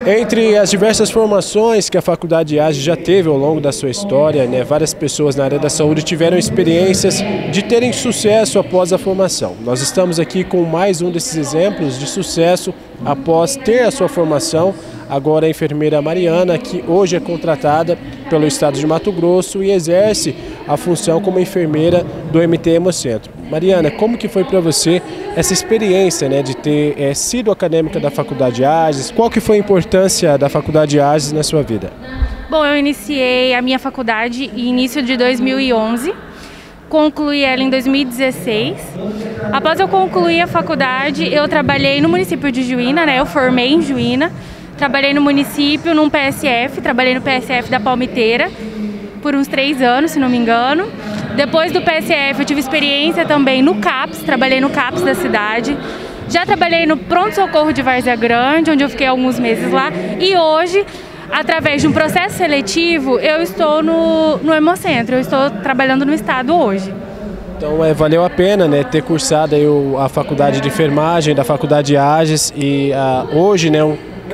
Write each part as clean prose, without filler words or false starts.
Entre as diversas formações que a Faculdade IAGES já teve ao longo da sua história, né, várias pessoas na área da saúde tiveram experiências de terem sucesso após a formação. Nós estamos aqui com mais um desses exemplos de sucesso após ter a sua formação. Agora a enfermeira Mariana, que hoje é contratada pelo estado de Mato Grosso e exerce a função como enfermeira do MT Hemocentro. Mariana, como que foi para você essa experiência, né, de ter sido acadêmica da Faculdade IAGES? Qual que foi a importância da Faculdade IAGES na sua vida? Bom, eu iniciei a minha faculdade em início de 2011, concluí ela em 2016. Após eu concluir a faculdade, eu trabalhei no município de Juína, né, eu formei em Juína. Trabalhei no município, num PSF, trabalhei no PSF da Palmiteira por uns 3 anos, se não me engano. Depois do PSF eu tive experiência também no CAPS, trabalhei no CAPS da cidade. Já trabalhei no pronto-socorro de Várzea Grande, onde eu fiquei alguns meses lá. E hoje, através de um processo seletivo, eu estou no Hemocentro, eu estou trabalhando no estado hoje. Então valeu a pena, né, ter cursado aí a faculdade de enfermagem da Faculdade IAGES e hoje, né,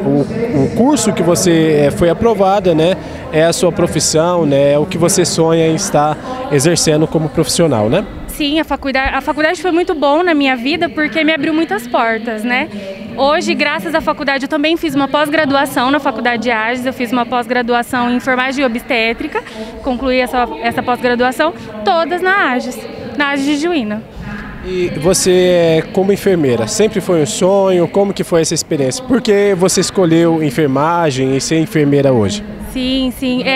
o curso que você foi aprovada, né, é a sua profissão, né, é o que você sonha em estar exercendo como profissional, né? Sim, a faculdade foi muito bom na minha vida porque me abriu muitas portas, né? Hoje, graças à faculdade, eu também fiz uma pós-graduação na Faculdade IAGES, eu fiz uma pós-graduação em enfermagem e obstétrica, concluí essa pós-graduação, todas na IAGES de Juína. E você, como enfermeira, sempre foi um sonho? Como que foi essa experiência? Por que você escolheu enfermagem e ser enfermeira hoje? Sim.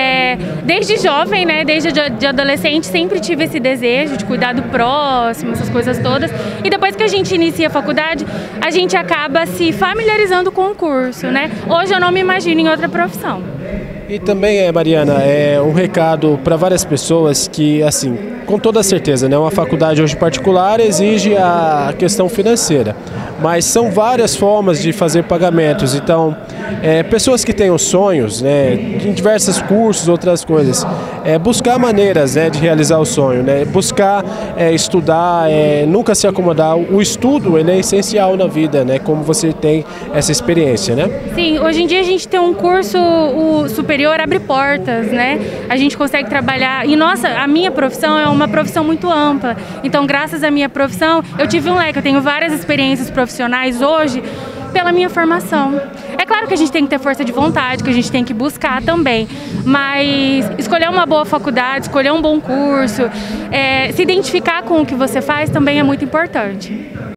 Desde jovem, né, desde de adolescente, sempre tive esse desejo de cuidar do próximo, essas coisas todas. E depois que a gente inicia a faculdade, a gente acaba se familiarizando com o curso, né? Hoje eu não me imagino em outra profissão. E também, Mariana, um recado para várias pessoas que, assim, com toda certeza, né, uma faculdade hoje particular exige a questão financeira, mas são várias formas de fazer pagamentos. Então, pessoas que tenham sonhos, né, em diversos cursos, outras coisas, buscar maneiras, né, de realizar o sonho, né, buscar estudar, nunca se acomodar. O estudo, ele é essencial na vida, né, como você tem essa experiência, né? Sim, hoje em dia a gente tem um curso superior abre portas, né? A gente consegue trabalhar e a minha profissão é uma profissão muito ampla. Então, graças à minha profissão, eu tive um leque, eu tenho várias experiências profissionais hoje pela minha formação. É claro que a gente tem que ter força de vontade, que a gente tem que buscar também, mas escolher uma boa faculdade, escolher um bom curso, se identificar com o que você faz também é muito importante.